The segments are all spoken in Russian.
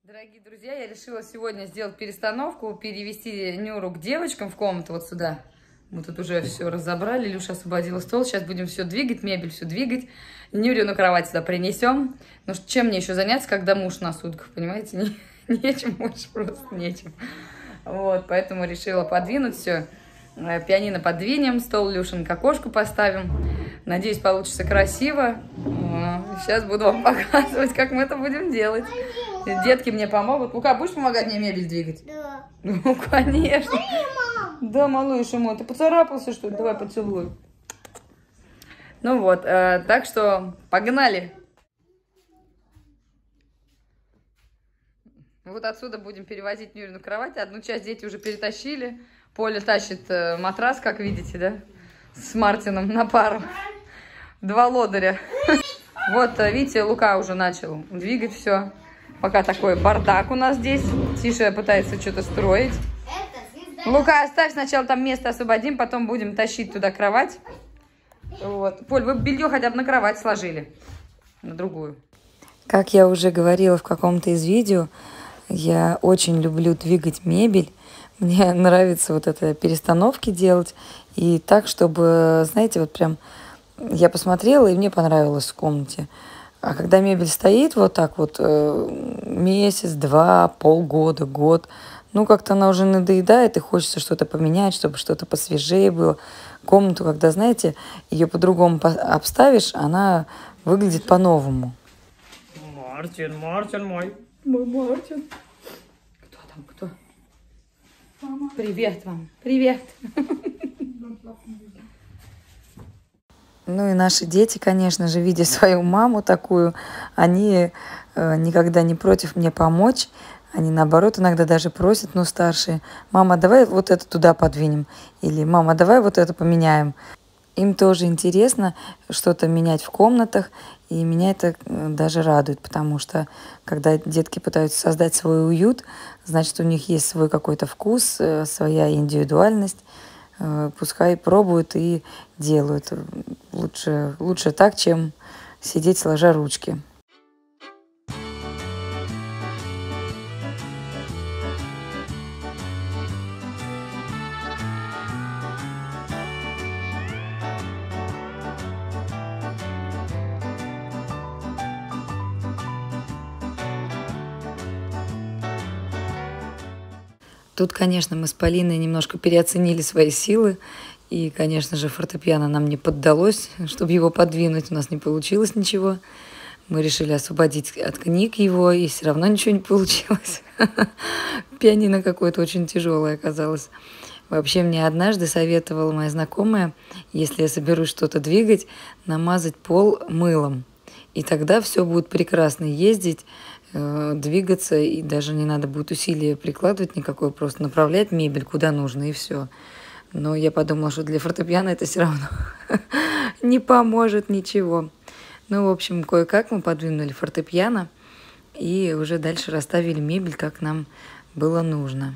Дорогие друзья, я решила сегодня сделать перестановку, перевести Нюру к девочкам в комнату вот сюда. Мы тут уже все разобрали, Илюша освободила стол, сейчас будем все двигать, мебель все двигать. Нюрю на кровать сюда принесем. Ну чем мне еще заняться, когда муж на сутках, понимаете? Нечем больше, просто нечем. Вот, поэтому решила подвинуть все. Пианино подвинем, стол Илюшин к окошку поставим. Надеюсь, получится красиво. Сейчас буду вам показывать, как мы это будем делать. Детки мне помогут. Лука, будешь помогать мне мебель двигать? Да. Ну, конечно. Да, малыш мой, ты поцарапался, что ли? Давай поцелую. Ну вот, так что погнали. Вот отсюда будем перевозить Нюрину кровать. Одну часть дети уже перетащили. Поля тащит матрас, как видите, да? С Мартином на пару. Два лодыря. Вот, видите, Лука уже начал двигать все. Пока такой бардак у нас здесь. Тиша пытается что-то строить. Лука, оставь сначала там место освободим, потом будем тащить туда кровать. Вот. Поль, вы белье хотя бы на кровать сложили. На другую. Как я уже говорила в каком-то из видео, я очень люблю двигать мебель. Мне нравится вот это перестановки делать. И так, чтобы, знаете, вот прям я посмотрела, и мне понравилось в комнате. А когда мебель стоит вот так вот месяц, два, полгода, год, ну как-то она уже надоедает, и хочется что-то поменять, чтобы что-то посвежее было. Комнату, когда, знаете, ее по-другому обставишь, она выглядит по-новому. Мартин, Мартин мой. Мой Мартин. Кто там, кто? Мама. Привет вам, привет. Ну и наши дети, конечно же, видя свою маму такую, они никогда не против мне помочь. Они, наоборот, иногда даже просят, ну, старшие: «Мама, давай вот это туда подвинем», или «Мама, давай вот это поменяем». Им тоже интересно что-то менять в комнатах, и меня это даже радует, потому что когда детки пытаются создать свой уют, значит, у них есть свой какой-то вкус, своя индивидуальность. Пускай пробуют и делают. Лучше так, чем сидеть сложа ручки. Тут, конечно, мы с Полиной немножко переоценили свои силы. И, конечно же, фортепиано нам не поддалось, чтобы его подвинуть. У нас не получилось ничего. Мы решили освободить от книг его, и все равно ничего не получилось. Пианино какое-то очень тяжелое оказалось. Вообще, мне однажды советовала моя знакомая, если я соберусь что-то двигать, намазать пол мылом. И тогда все будет прекрасно ездить, двигаться, и даже не надо будет усилия прикладывать никакое, просто направлять мебель куда нужно, и все. Но я подумала, что для фортепиано это все равно не поможет ничего. Ну, в общем, кое-как мы подвинули фортепиано и уже дальше расставили мебель, как нам было нужно.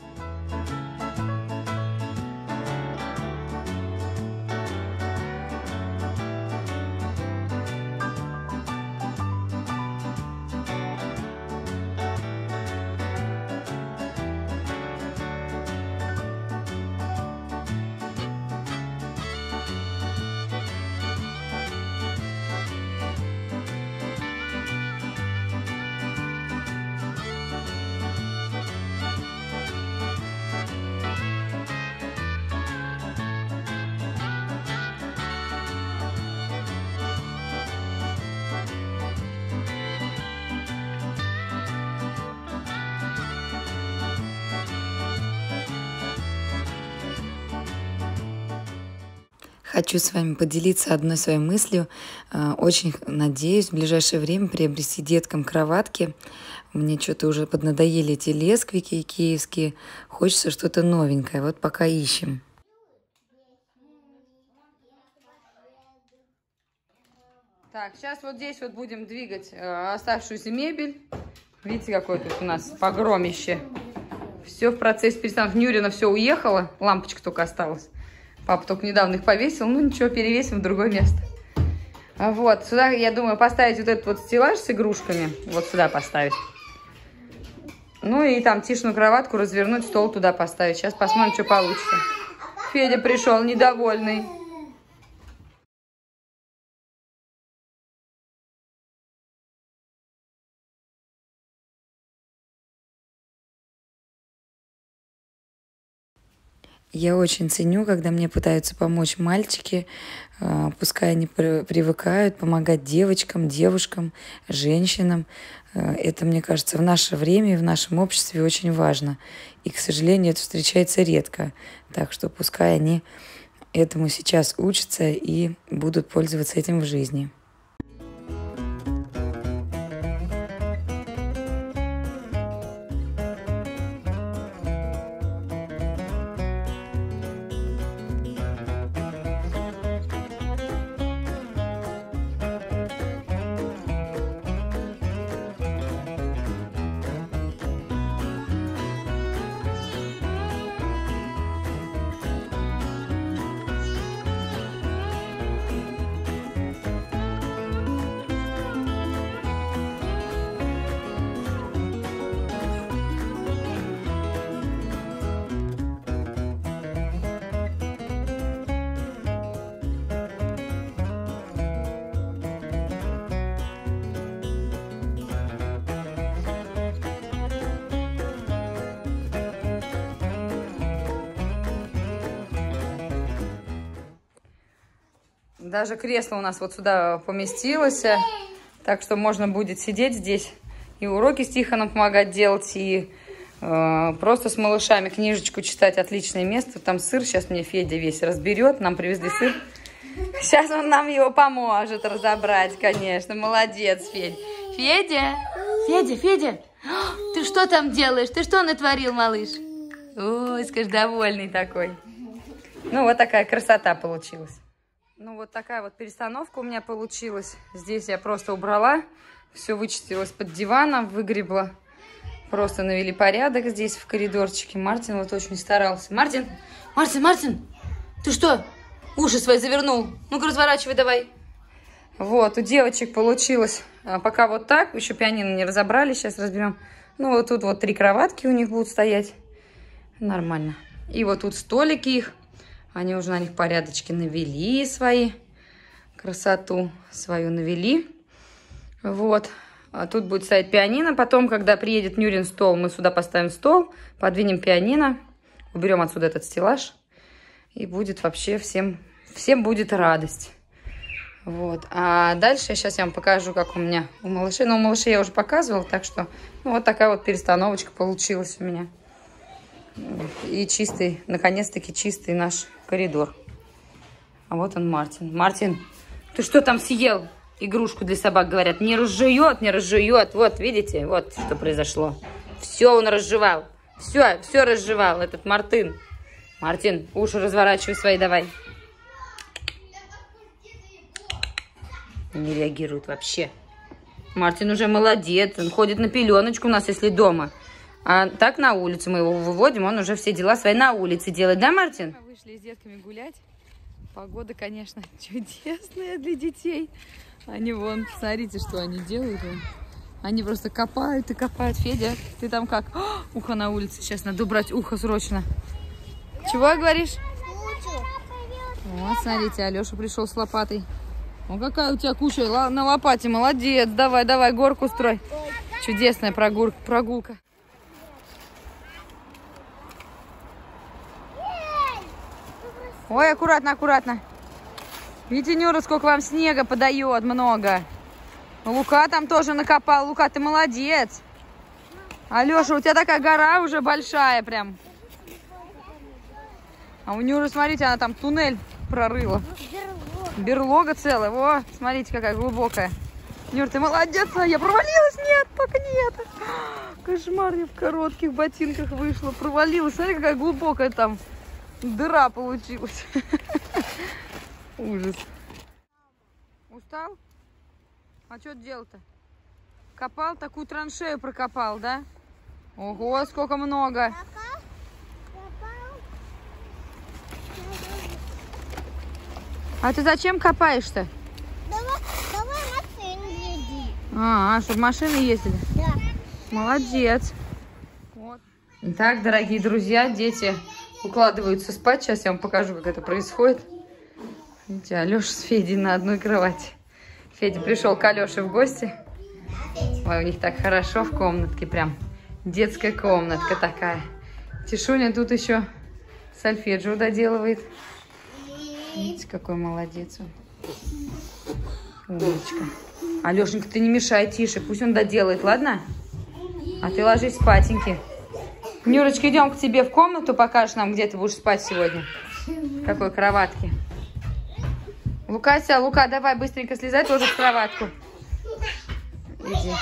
Хочу с вами поделиться одной своей мыслью. Очень надеюсь в ближайшее время приобрести деткам кроватки. Мне что-то уже поднадоели эти лесквики киевские. Хочется что-то новенькое. Вот пока ищем. Так, сейчас вот здесь вот будем двигать оставшуюся мебель. Видите, какое тут у нас погромище. Все в процессе перестановки. Нюрина все уехала, лампочка только осталась. Папа только недавно их повесил. Ну ничего, перевесим в другое место. Вот, сюда, я думаю, поставить вот этот вот стеллаж с игрушками. Вот сюда поставить. Ну и там Тишину кроватку развернуть, стол туда поставить. Сейчас посмотрим, что получится. Федя пришел недовольный. Я очень ценю, когда мне пытаются помочь мальчики, пускай они привыкают помогать девочкам, девушкам, женщинам. Это, мне кажется, в наше время и в нашем обществе очень важно. И, к сожалению, это встречается редко. Так что пускай они этому сейчас учатся и будут пользоваться этим в жизни. Даже кресло у нас вот сюда поместилось, так что можно будет сидеть здесь и уроки с Тихоном помогать делать, и просто с малышами книжечку читать. Отличное место. Там сыр, сейчас мне Федя весь разберет, нам привезли сыр. Сейчас он нам его поможет разобрать, конечно. Молодец, Федя. Федя! Федя, Федя! Ты что там делаешь? Ты что натворил, малыш? Ой, скажи, довольный такой. Ну, вот такая красота получилась. Ну, вот такая вот перестановка у меня получилась. Здесь я просто убрала, все вычистила из-под дивана, выгребла. Просто навели порядок здесь в коридорчике. Мартин вот очень старался. Мартин, ты что, уши свои завернул? Ну-ка, разворачивай давай. Вот, у девочек получилось пока вот так. Еще пианино не разобрали, сейчас разберем. Ну, вот тут вот 3 кроватки у них будут стоять. Нормально. И вот тут столики их. Они уже на них порядочки навели свои. Красоту свою навели. Вот. А тут будет стоять пианино. Потом, когда приедет Нюрин стол, мы сюда поставим стол, подвинем пианино, уберем отсюда этот стеллаж. И будет вообще всем будет радость. Вот. А дальше сейчас я вам покажу, как у меня у малышей. Но у малышей я уже показывала, так что ну, вот такая вот перестановочка получилась у меня. И чистый, наконец-таки чистый наш коридор. А вот он, Мартин. Мартин, ты что там съел? Игрушку для собак, говорят. Не разжует, не разжует. Вот, видите, вот что произошло. Все он разжевал. Все разжевал этот Мартин. Мартин, уши разворачивай свои давай. Не реагирует вообще. Мартин уже молодец. Он ходит на пеленочку у нас, если дома. А так на улицу мы его выводим, он уже все дела свои на улице делает. Да, Мартин? Вышли с детками гулять. Погода, конечно, чудесная для детей. Они вон, смотрите, что они делают. Они просто копают и копают. Федя, ты там как? О, ухо на улице. Сейчас надо убрать ухо срочно. Чего говоришь? Вот, смотрите, Алеша пришел с лопатой. О, какая у тебя куча на лопате. Молодец. Давай, давай, горку строй. Чудесная прогулка. Ой, аккуратно, аккуратно. Видите, Нюра, сколько вам снега подает, много. Лука там тоже накопал. Лука, ты молодец. Алеша, у тебя такая гора уже большая прям. А у Нюры, смотрите, она там туннель прорыла. Берлога целая. Во, смотрите, какая глубокая. Нюр, ты молодец. Я провалилась. Нет, только не это. Кошмар, я в коротких ботинках вышла. Провалилась. Смотри, какая глубокая там дыра получилась. Ужас. Устал? А что делал-то? Копал, такую траншею прокопал, да? Ого, сколько много. А ты зачем копаешь-то? Давай машины ездили. Чтобы машины ездили? Да. Молодец. Итак, дорогие друзья, дети укладываются спать. Сейчас я вам покажу, как это происходит. Видите, Алеша с Федей на одной кровати. Федя пришел к Алёше в гости. Ой, у них так хорошо в комнатке, прям детская комнатка такая. Тишуня тут еще сольфеджио доделывает. Видите, какой молодец он. Умничка. Алешенька, ты не мешай, тише, пусть он доделает, ладно? А ты ложись спатеньки. Нюрочка, идем к тебе в комнату, покажешь нам, где ты будешь спать сегодня. В какой кроватке. Лукася, Лука, давай быстренько слезай тоже в кроватку. Иди.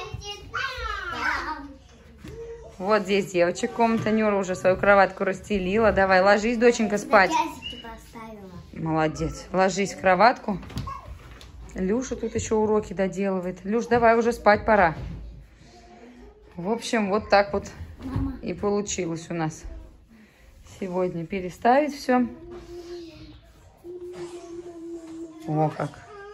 Вот здесь девочек комната. Нюра уже свою кроватку расстелила. Давай, ложись, доченька, спать. Молодец. Ложись в кроватку. Люша тут еще уроки доделывает. Люш, давай, уже спать пора. В общем, вот так вот и получилось у нас сегодня. Переставить все. О, как.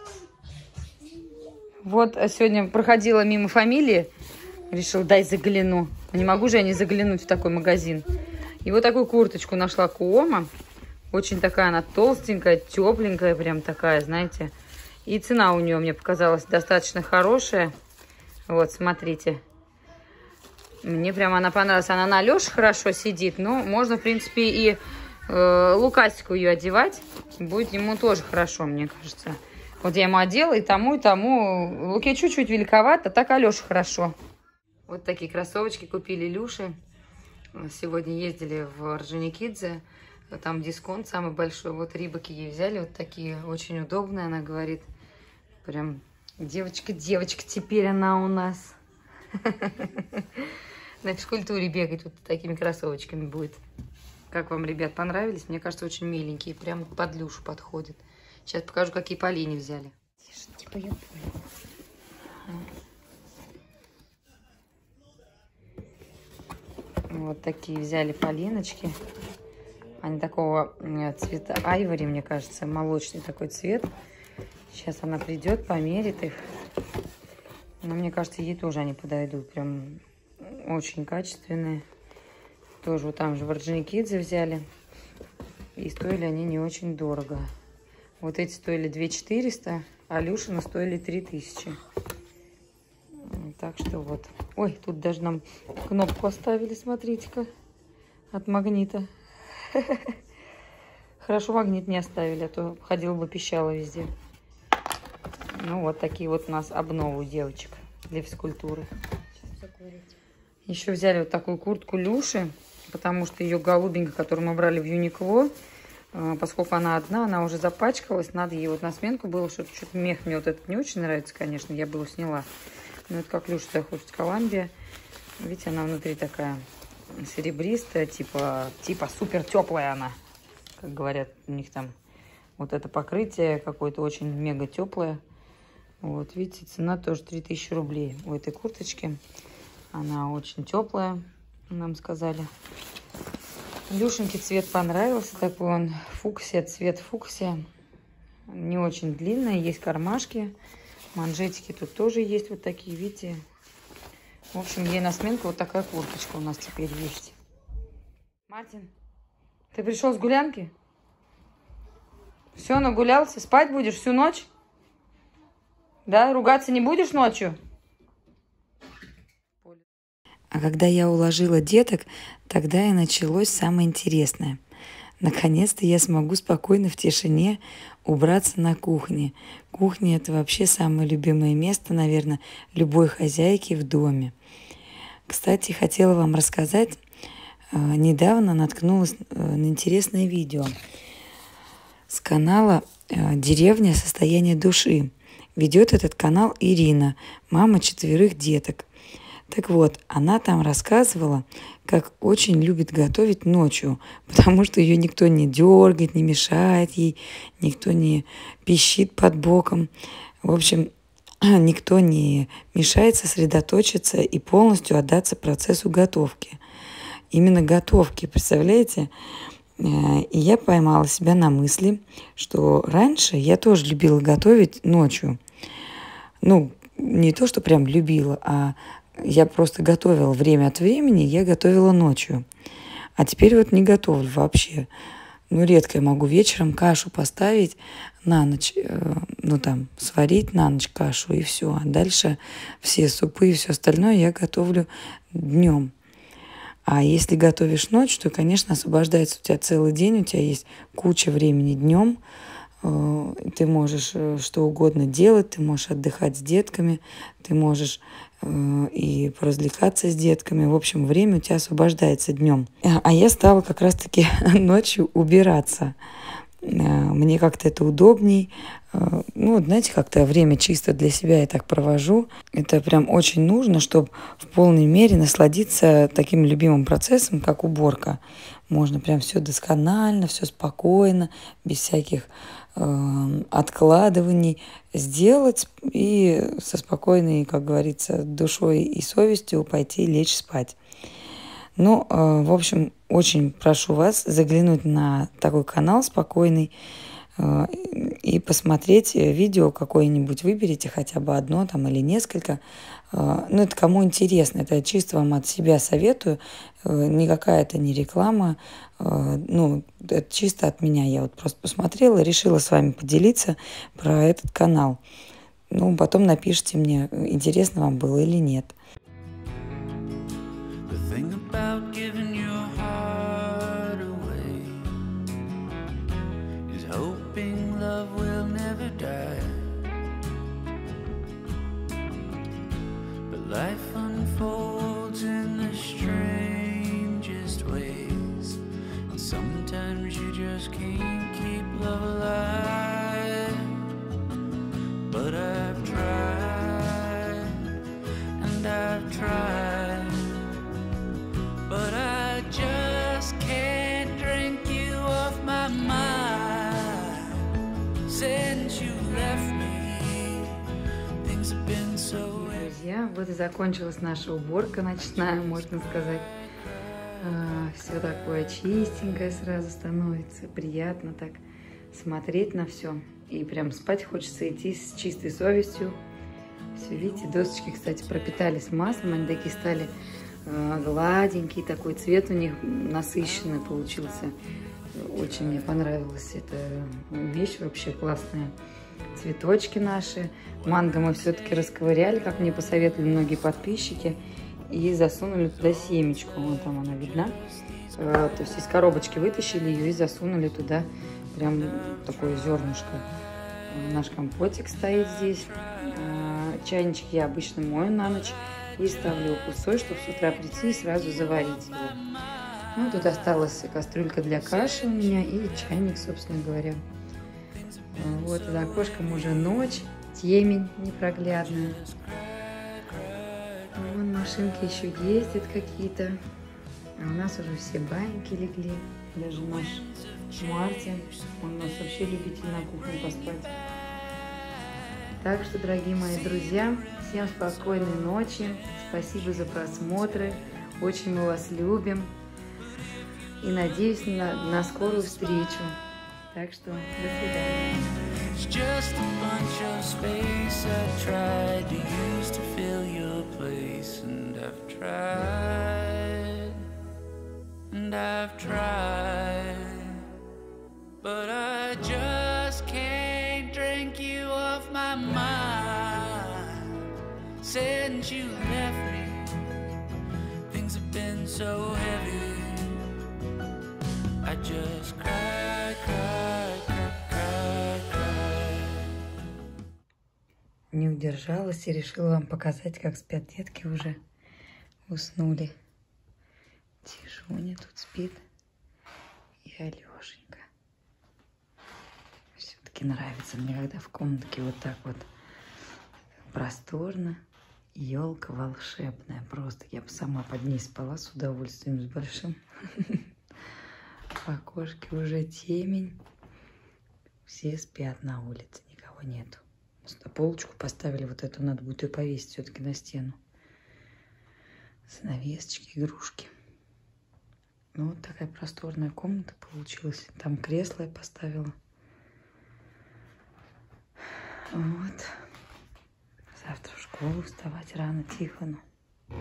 Вот сегодня проходила мимо фамилии. Решил, дай загляну. Не могу же я не заглянуть в такой магазин. И вот такую курточку нашла Куома. Очень такая она толстенькая, тепленькая, прям такая, знаете. И цена у нее мне показалась достаточно хорошая. Вот, смотрите. Мне прям она понравилась. Она на Алёше хорошо сидит. Но можно, в принципе, и Лукасику ее одевать. Будет ему тоже хорошо, мне кажется. Вот я ему одела и тому, и тому. Луке чуть-чуть великовато, так Алёше хорошо. Вот такие кроссовочки купили Люше. Сегодня ездили в Орджоникидзе. Там дисконт самый большой. Вот рибаки ей взяли. Вот такие очень удобные. Она говорит, прям девочка, теперь она у нас. На физкультуре бегать вот такими кроссовочками будет. Как вам, ребят, понравились? Мне кажется, очень миленькие. Прям под Люшу подходят. Сейчас покажу, какие Полине взяли. Типа я Вот такие взяли Полиночки. Они такого цвета айвори, мне кажется, молочный такой цвет. Сейчас она придет, померит их. Но мне кажется, ей тоже они подойдут. Прям очень качественные. Тоже вот там же в Орджоникидзе взяли. И стоили они не очень дорого. Вот эти стоили 2400, а Люшины стоили 3000. Так что вот. Ой, тут даже нам кнопку оставили, смотрите-ка, от магнита. Хорошо магнит не оставили, а то ходила бы пищала везде. Ну, вот такие вот у нас обновы у девочек для физкультуры. Еще взяли вот такую куртку Люши, потому что ее голубенькая, которую мы брали в Юникло, поскольку она одна, она уже запачкалась, надо ей вот на сменку было, что-то мех мне вот этот не очень нравится, конечно, я бы его сняла. Но это как Люша захочет, Колумбия. Видите, она внутри такая серебристая, типа супер теплая она, как говорят у них там. Вот это покрытие какое-то очень мега теплое. Вот, видите, цена тоже 3000 рублей у этой курточки. Она очень теплая, нам сказали. Люшеньке цвет понравился, такой он фуксия, цвет фуксия. Не очень длинная, есть кармашки. Манжетики тут тоже есть вот такие, видите. В общем, ей на сменку вот такая курточка у нас теперь есть. Мартин, ты пришел с гулянки? Все, нагулялся? Спать будешь всю ночь? Да? Ругаться не будешь ночью? А когда я уложила деток, тогда и началось самое интересное. Наконец-то я смогу спокойно в тишине убраться на кухне. Кухня – это вообще самое любимое место, наверное, любой хозяйки в доме. Кстати, хотела вам рассказать, недавно наткнулась на интересное видео с канала «Деревня. Состояние души». Ведет этот канал Ирина, мама 4 деток. Так вот, она там рассказывала, как очень любит готовить ночью, потому что ее никто не дергает, не мешает ей, никто не пищит под боком. В общем, никто не мешает сосредоточиться и полностью отдаться процессу готовки. Именно готовки, представляете? И я поймала себя на мысли, что раньше я тоже любила готовить ночью. Ну, не то, что прям любила, а я просто готовила время от времени, я готовила ночью. А теперь вот не готовлю вообще. Ну, редко я могу вечером кашу поставить на ночь, ну, там, сварить на ночь кашу и все. А дальше все супы и все остальное я готовлю днем. А если готовишь ночью, то, конечно, освобождается у тебя целый день, у тебя есть куча времени днем, ты можешь что угодно делать, ты можешь отдыхать с детками, ты можешь и поразвлекаться с детками. В общем, время у тебя освобождается днем. А я стала как раз-таки ночью убираться. Мне как-то это удобней. Ну, знаете, как-то время чисто для себя я так провожу. Это прям очень нужно, чтобы в полной мере насладиться таким любимым процессом, как уборка. Можно прям все досконально, все спокойно, без всяких откладываний сделать и со спокойной, как говорится, душой и совестью пойти лечь спать. Ну, в общем, очень прошу вас заглянуть на такой канал спокойный и посмотреть видео какое-нибудь. Выберите хотя бы одно там или несколько. Ну, это кому интересно. Это чисто вам от себя советую. Никакая это не реклама. Ну, это чисто от меня. Я вот просто посмотрела и решила с вами поделиться про этот канал. Ну, потом напишите мне, интересно вам было или нет. Life unfolds in the strangest ways, and sometimes you just can't keep love alive. But I've tried, and I've tried, but I just can't drink you off my mind. Since you left me, things have been so. Друзья, вот и закончилась наша уборка ночная, можно сказать. Все такое чистенькое сразу становится, приятно так смотреть на все. И прям спать хочется идти с чистой совестью. Все, видите, досочки, кстати, пропитались маслом, они такие стали гладенькие, такой цвет у них насыщенный получился. Очень мне понравилась эта вещь, вообще классная. Цветочки наши. Манго мы все-таки расковыряли, как мне посоветовали многие подписчики, и засунули туда семечку. Вон там она видна. То есть из коробочки вытащили ее и засунули туда прям такое зернышко. Наш компотик стоит здесь. Чайничек я обычно мою на ночь и ставлю его пустой, чтобы с утра прийти и сразу заварить его. Ну, тут осталась кастрюлька для каши у меня и чайник, собственно говоря. Вот, за окошком уже ночь, темень непроглядная. Вон машинки еще ездят какие-то. А у нас уже все баньки легли. Даже наш Мартин. Он у нас вообще любитель на кухне поспать. Так что, дорогие мои друзья, всем спокойной ночи. Спасибо за просмотры. Очень мы вас любим. И надеюсь на скорую встречу. Так что до свидания. It's just a bunch of space I tried to use to fill your place, and I've tried, but I just can't drink you off my mind. Since you left me, things have been so heavy. I just cry, cry, cry, cry, cry. Не удержалась и решила вам показать, как спят детки уже. Уснули. Тишуня тут спит. И Алешенька. Все-таки нравится мне, когда в комнатке вот так вот просторно. Елка волшебная. Просто я бы сама под ней спала с удовольствием, с большим. В окошке уже темень. Все спят на улице, никого нету. Сюда полочку поставили, вот эту надо будет ее повесить все-таки на стену. Занавесочки, игрушки. Ну, вот такая просторная комната получилась. Там кресло я поставила. Вот. Завтра в школу вставать рано Тихону.